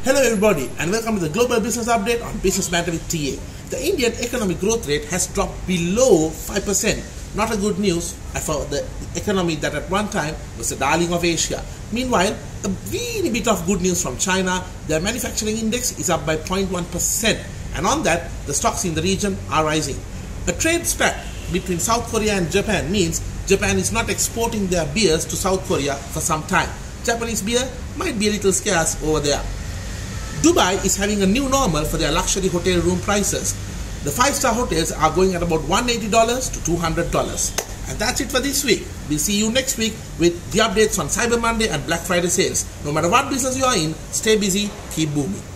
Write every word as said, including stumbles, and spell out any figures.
Hello everybody and welcome to the Global Business Update on Business Matter with T A. The Indian economic growth rate has dropped below five percent. Not a good news for the economy that at one time was the darling of Asia. Meanwhile, a really bit of good news from China. Their manufacturing index is up by zero point one percent, and on that, the stocks in the region are rising. A trade spat between South Korea and Japan means Japan is not exporting their beers to South Korea for some time. Japanese beer might be a little scarce over there. Dubai is having a new normal for their luxury hotel room prices. The five-star hotels are going at about one hundred eighty dollars to two hundred dollars. And that's it for this week. We'll see you next week with the updates on Cyber Monday and Black Friday sales. No matter what business you are in, stay busy, keep booming.